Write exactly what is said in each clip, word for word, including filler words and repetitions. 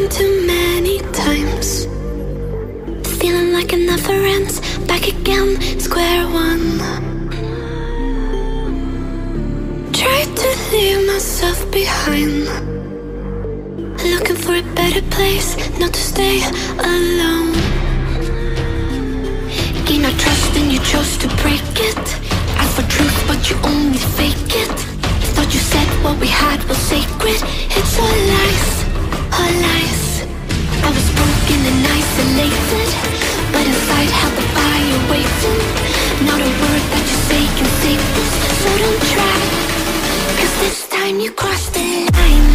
been too many times, feeling like it never ends. Back again, square one. Tried to leave myself behind, looking for a better place, not to stay alone. Gain our trust and you chose to break it. Ask for truth but you only fake it. Thought you said what we had was sacred. It's all lies, all lies. I was broken and isolated, but inside held the fire waiting. Not a word that you say can save this, so don't try, cause this time you crossed the line.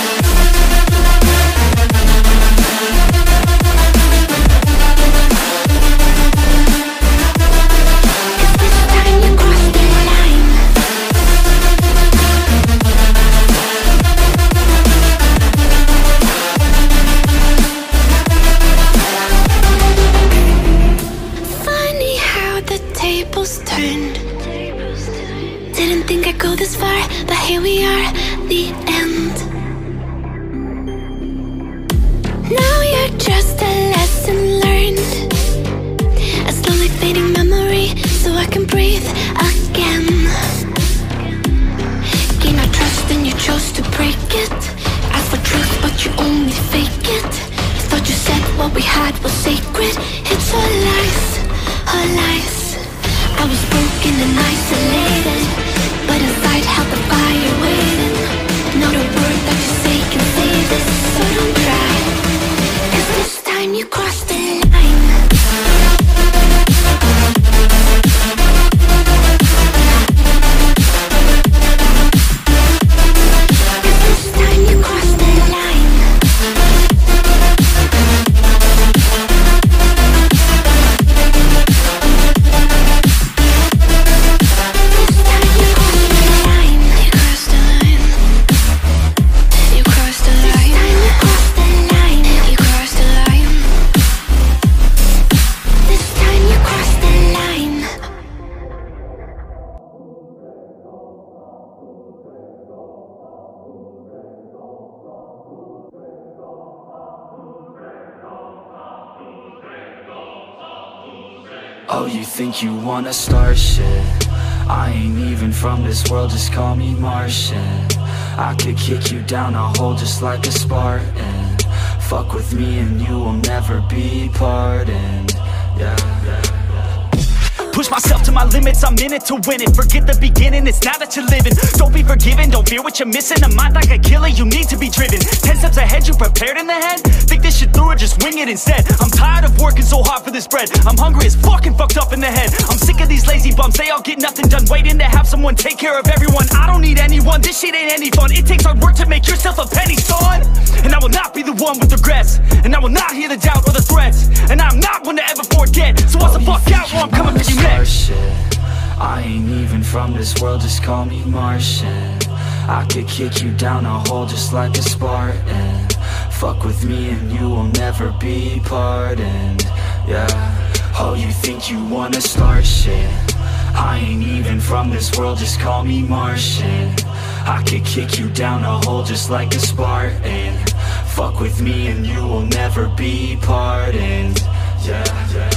Turned. Didn't think I'd go this far, but here we are, the end. Now you're just a lesson learned, a slowly fading memory, so I can breathe again. Gain our trust and you chose to break it. Ask for truth but you only fake it. Thought you said what we had was sacred. It's all lies, all lies. I was broken and isolated, but inside held the fire waiting. Not a word that you say can save this, so don't try, cause this time you crossed the line. Cause this time you crossed the line. Oh, you think you wanna start shit? I ain't even from this world, just call me Martian. I could kick you down a hole just like a Spartan. Fuck with me and you will never be pardoned. Yeah, yeah. Push myself to my limits, I'm in it to win it. Forget the beginning, it's now that you're living. Don't be forgiven, don't fear what you're missing. A mind like a killer, you need to be driven. Ten steps ahead, you prepared in the head? Think this shit through or just wing it instead? I'm tired of working so hard for this bread. I'm hungry as fuck and fucked up in the head. I'm sick of these lazy bums, they all get nothing done. Waiting to have someone take care of everyone. I don't need anyone, this shit ain't any fun. It takes hard work to make yourself a penny, son. And I will not be the one with regrets, and I will not hear the doubt or the threats, and I'm not one to ever forget. So watch the fuck out or I'm coming for you next. Shit. I ain't even from this world, just call me Martian. I could kick you down a hole just like a Spartan. Fuck with me and you will never be pardoned. Yeah. Oh, you think you wanna start shit? I ain't even from this world, just call me Martian. I could kick you down a hole just like a Spartan. Fuck with me and you will never be pardoned. Yeah, yeah.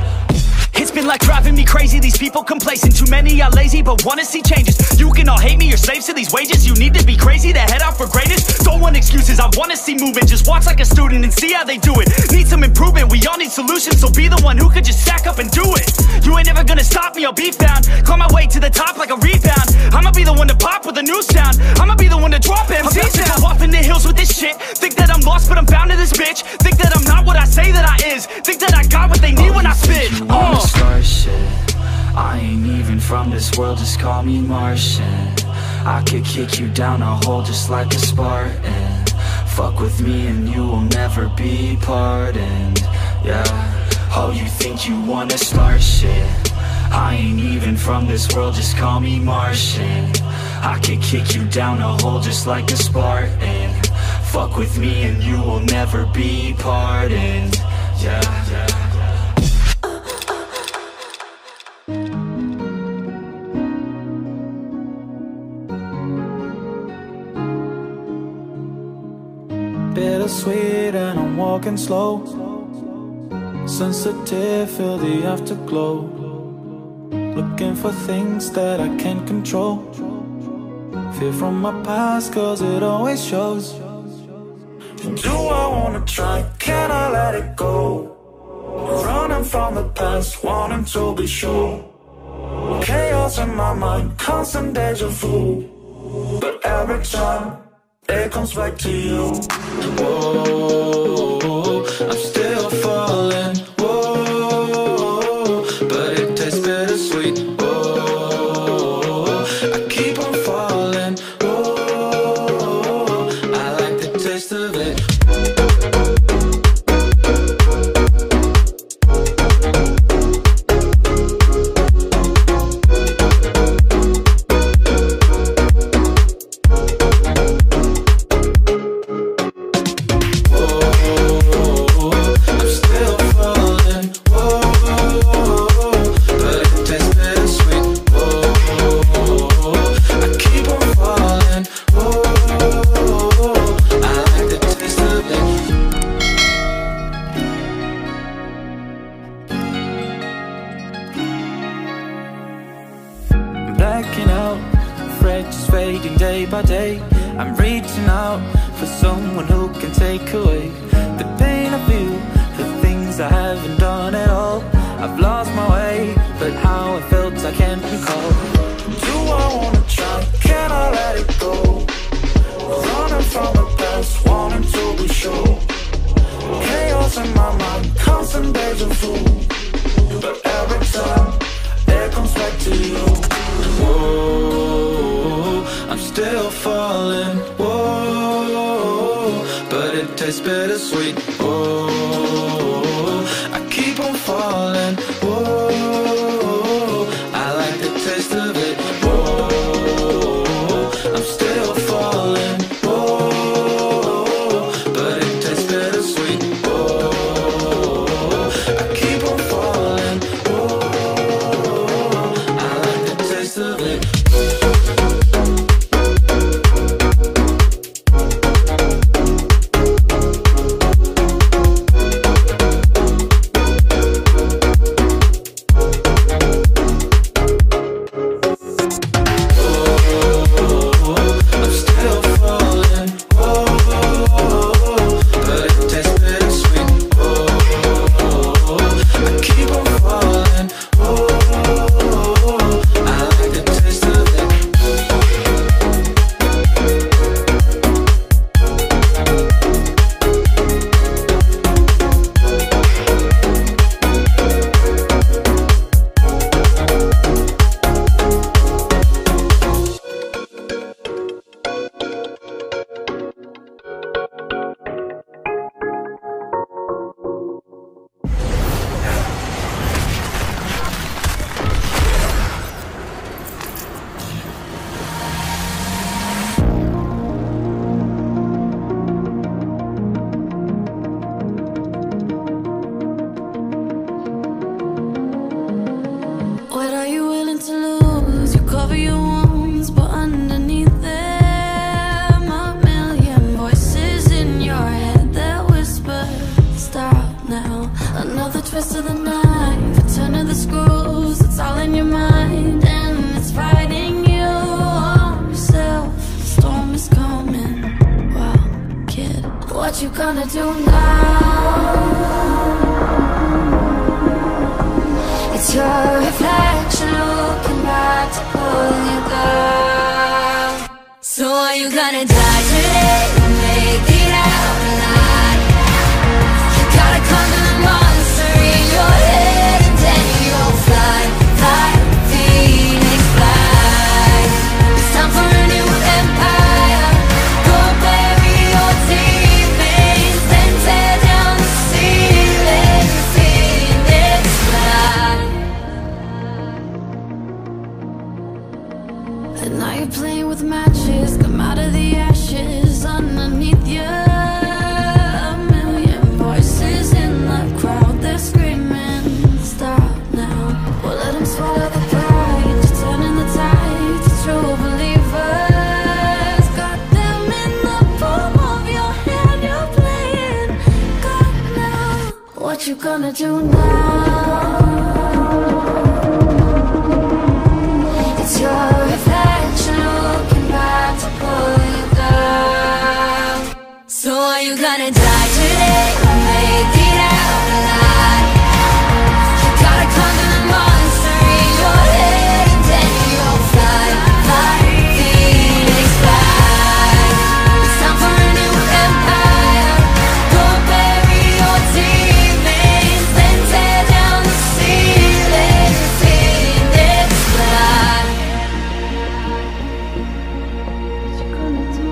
It's been like driving me crazy, these people complacent. Too many are lazy but wanna see changes. You can all hate me, you're slaves to these wages. You need to be crazy to head out for greatness. Don't want excuses, I wanna see movement. Just watch like a student and see how they do it. Need some improvement, we all need solutions. So be the one who could just stack up and do it. You ain't never gonna stop me, I'll be found. Climb my way to the top like a rebound. I'ma be the one to pop with a new sound. I'ma be the one to drop M Cs down. I'm about to go off in the hills with this shit. Think that I'm lost but I'm found in this bitch. Think that I'm not what I say that I is. Think that I got what they need oh, when I spit. Oh. Start shit. I ain't even from this world, just call me Martian. I could kick you down a hole just like a Spartan. Fuck with me and you will never be pardoned. Yeah. Oh, you think you wanna start shit? I ain't even from this world, just call me Martian. I could kick you down a hole just like a Spartan. Fuck with me and you will never be pardoned. Yeah, yeah. Better bittersweet and I'm walking slow. Sensitive, feel the afterglow. Looking for things that I can't control. Fear from my past cause it always shows. Do I wanna try? Can I let it go? Running from the past, wanting to be sure. Chaos in my mind, constant deja vu. But every time, it comes back to you. Whoa, I'm still falling. Whoa, but it tastes bittersweet. Whoa, I keep on falling. Whoa, I like the taste of it. Blacking out, afraid just fading day by day. I'm reaching out for someone who can take away the pain I feel, the things I haven't done at all. I've lost my way, but how I felt I can't recall. Do I wanna try? Can I let it go? Running from the past, wanting to be sure. Chaos in my mind, constant deja vu. But every time, it comes back to you. Whoa, I'm still falling. Whoa, but it tastes bittersweet. Whoa, I keep on falling. Whoa, I like the taste of it. Whoa, I'm still falling. Whoa, but it tastes bittersweet. Whoa, I keep on falling. Whoa, I like the taste of it. twist of the knife, a turn of the screws, it's all in your mind, and it's fighting you on yourself. The storm is coming. Wow, kid, what you gonna do now? It's your reflection looking back to pull you down. So are you gonna die today or make it out alive? You gotta conquer the monster in your head, and then you'll fly, fly, Phoenix fly. It's time for a new empire. Go bury your demons, then tear down the ceiling, Phoenix fly. And now you're playing with matches, come out of the ashes. gonna do now? It's your reflection looking back to pull you down. So are you gonna die today or make it out alive? You gotta conquer the monster in your head and then you'll fly, fly, Phoenix fly. It's time for a new empire. Go bury your demons, then tear down the ceiling. Phoenix fly. What you gonna do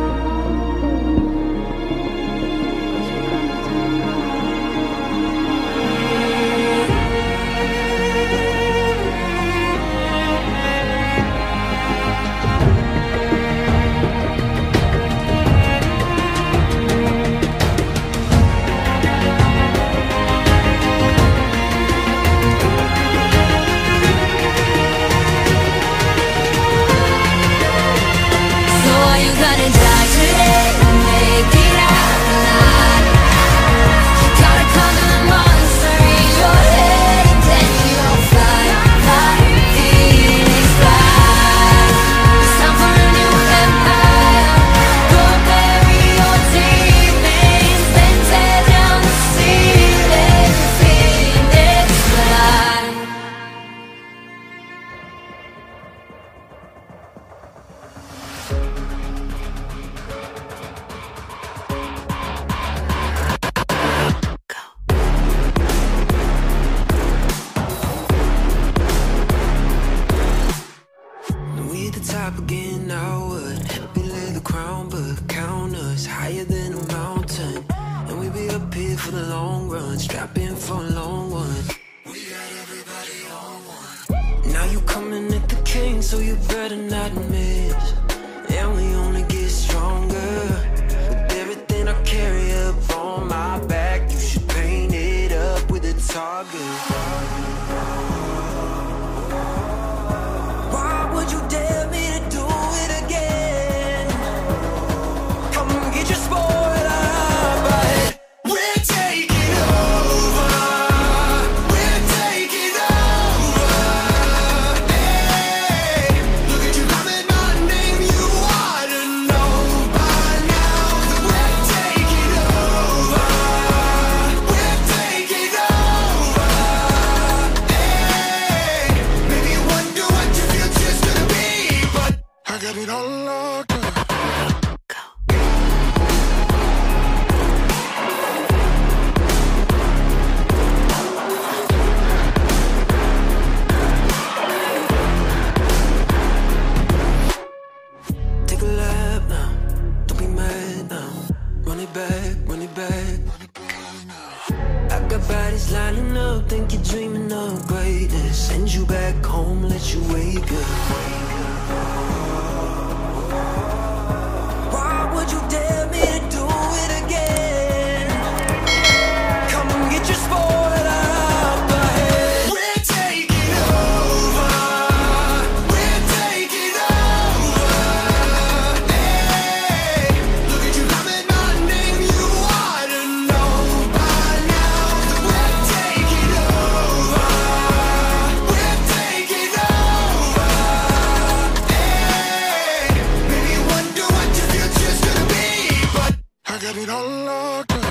again, I would happy lay the crown, but count us higher than a mountain, and we be up here for the long run, strapping for a long one. We got everybody on one. Now you coming at the king, so you better not miss. And we only get stronger with everything I carry up on my back. You should paint it up with a target. Why would you dare me? Lining up, think you're dreaming of greatness. Send you back home, let you wake up. Why would you dare me to do it again? Come and get your spoiler out the head. We're taking over. We're taking over. Hey, look at you loving my name. You ought to know by now that we're taking over. We're taking over. Hey, maybe you wonder what your future's gonna be, but I got it all locked up.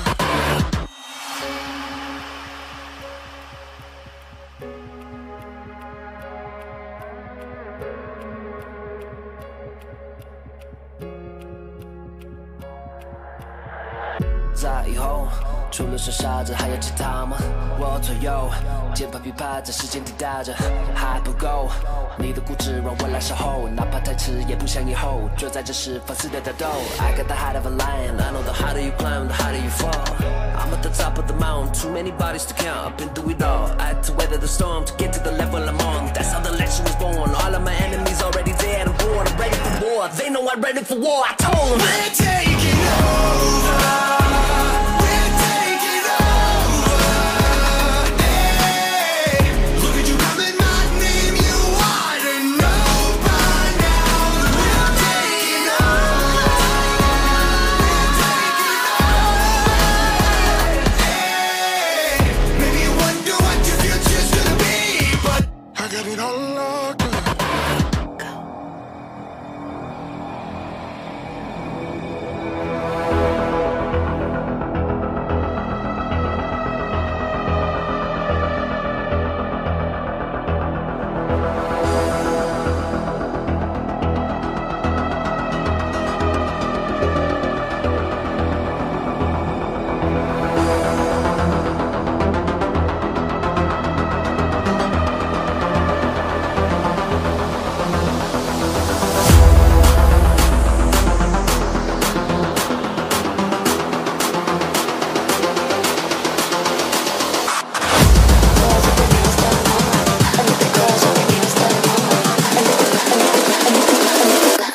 在以后，除了傻傻子，还有其他吗？我左右，键盘噼啪在时间滴答着，还不够。你的固执让我来守候，哪怕太迟也不想以后。就在这时放肆的打斗。I got the heart of a lion, I know the harder you climb, the harder you fall. I'm at the top of the mountain, too many bodies to count. I've been through it all. I had to weather the storm to get to the level I'm on. That's how the legend was born. All of my enemies already dead. I'm bored, I'm ready for war. They know I'm ready for war. I told them we're taking over.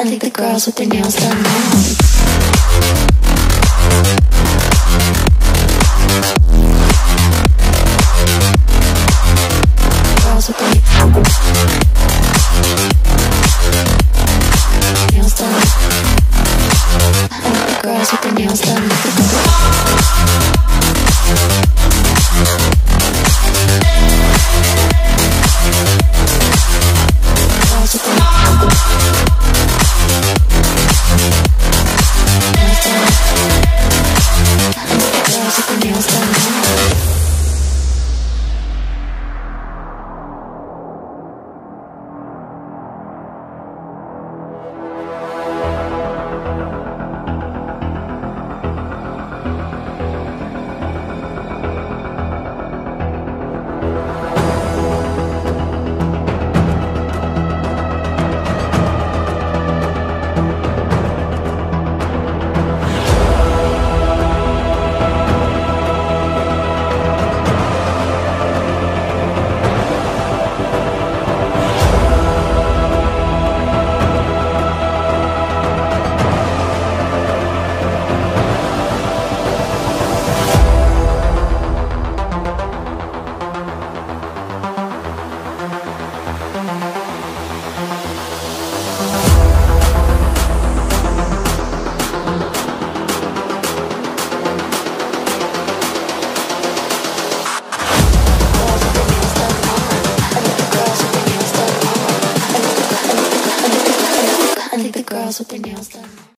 I think the girls with their nails done now. Girls with their nails done. I think the girls with their nails done. Girls with their nails done now. I think the girls with their nails done.